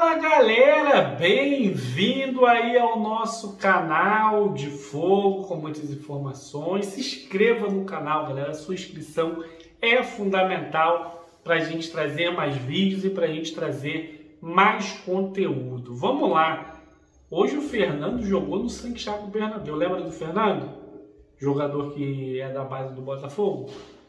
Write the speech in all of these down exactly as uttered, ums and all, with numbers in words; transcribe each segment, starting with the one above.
Fala galera, bem-vindo aí ao nosso canal de fogo com muitas informações. Se inscreva no canal, galera, a sua inscrição é fundamental para a gente trazer mais vídeos e para a gente trazer mais conteúdo. Vamos lá, hoje o Fernando jogou no Santiago Bernabéu, lembra do Fernando? Jogador que é da base do Botafogo?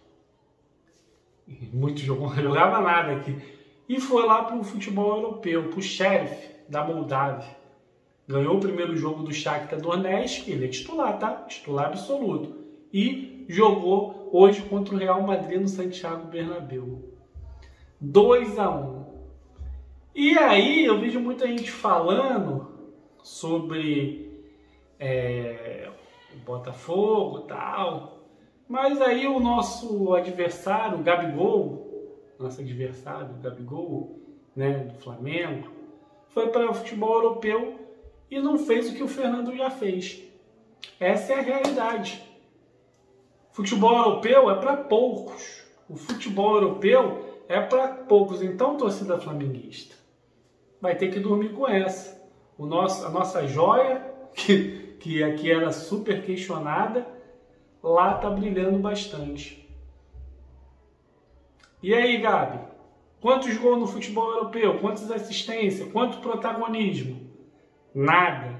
Muito jogou, não jogava nada aqui. E foi lá para o futebol europeu, para o Sheriff da Moldávia. Ganhou o primeiro jogo do Shakhtar Donetsk, ele é titular, tá? Titular absoluto. E jogou hoje contra o Real Madrid no Santiago Bernabéu. dois a um. E aí eu vejo muita gente falando sobre é, o Botafogo e tal. Mas aí o nosso adversário, o Gabigol, nosso adversário, o Gabigol, né, do Flamengo, foi para o futebol europeu e não fez o que o Fernando já fez. Essa é a realidade. Futebol europeu é para poucos. O futebol europeu é para poucos. Então, torcida flamenguista, vai ter que dormir com essa. O nosso, a nossa joia, que, que aqui era super questionada, lá tá brilhando bastante. E aí, Gabi? Quantos gols no futebol europeu? Quantas assistências? Quanto protagonismo? Nada.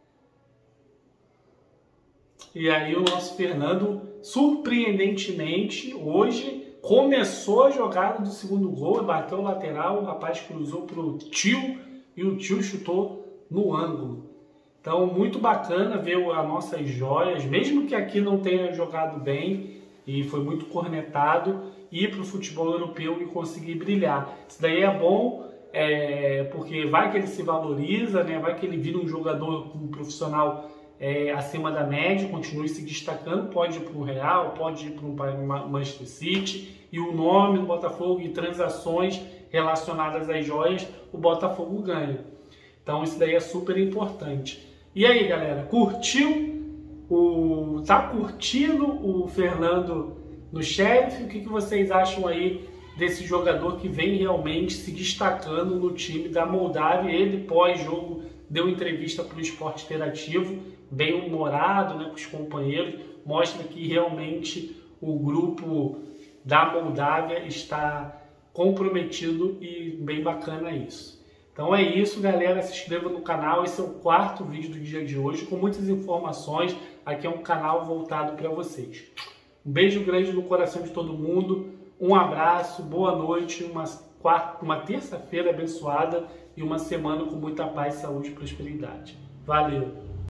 E aí o nosso Fernando, surpreendentemente, hoje começou a jogada do segundo gol, bateu o lateral, o rapaz cruzou para o tio e o tio chutou no ângulo. Então, muito bacana ver as nossas joias, mesmo que aqui não tenha jogado bem e foi muito cornetado, ir para o futebol europeu e conseguir brilhar. Isso daí é bom, é, porque vai que ele se valoriza, né? Vai que ele vira um jogador, um profissional é, acima da média, continue se destacando, pode ir para o Real, pode ir para o Manchester City, e o nome do Botafogo e transações relacionadas às joias, o Botafogo ganha. Então isso daí é super importante. E aí, galera, curtiu? O, tá curtindo o Fernando no Sheriff? O que, que vocês acham aí desse jogador que vem realmente se destacando no time da Moldávia? Ele, pós-jogo, deu entrevista para o Esporte Interativo, bem humorado, né, com os companheiros, mostra que realmente o grupo da Moldávia está comprometido e bem bacana isso. Então é isso, galera, se inscreva no canal, esse é o quarto vídeo do dia de hoje, com muitas informações, aqui é um canal voltado para vocês. Um beijo grande no coração de todo mundo, um abraço, boa noite, uma, uma terça-feira abençoada e uma semana com muita paz, saúde e prosperidade. Valeu!